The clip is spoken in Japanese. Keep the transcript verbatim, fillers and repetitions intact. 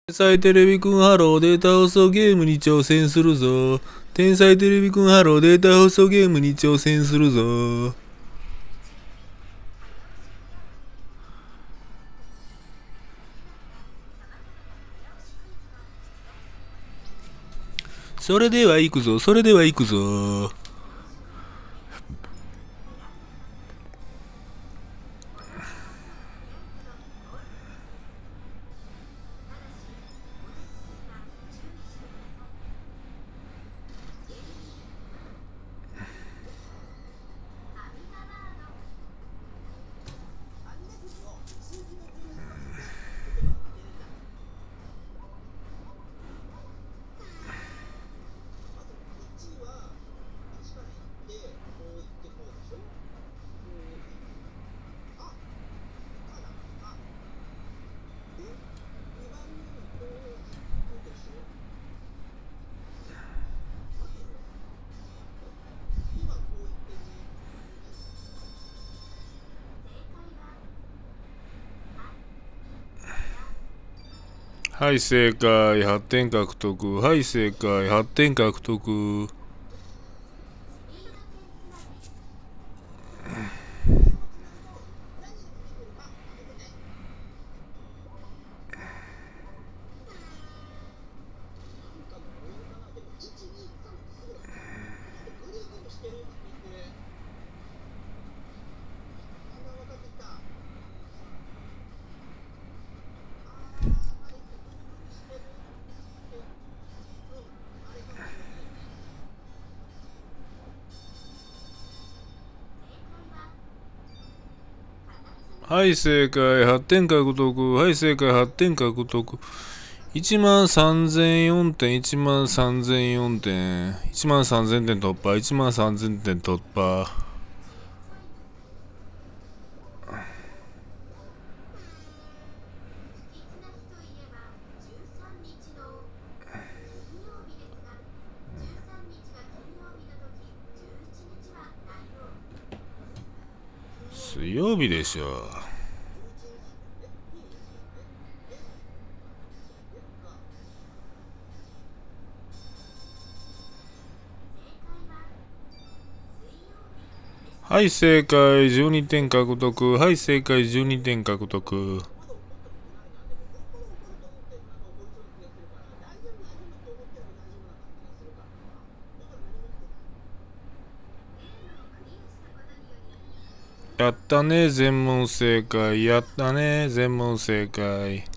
天才テレビくんハローデータ放送ゲームに挑戦するぞ。天才テレビくんハローデータ放送ゲームに挑戦するぞ。それでは行くぞ、それでは行くぞ。はい、正解。はってん獲得。はい、正解。はってん獲得。はい、正解。はってん獲得。はい、正解。はってん獲得。いちまんさんぜんよんてん、いちまんさんぜんよんてん、いちまんさんぜんてん突破、いちまんさんぜんてん突破。水曜日でしょ。はい、正解。じゅうにてん獲得。はい、正解。じゅうにてん獲得。やったね、全問正解。やったね、全問正解。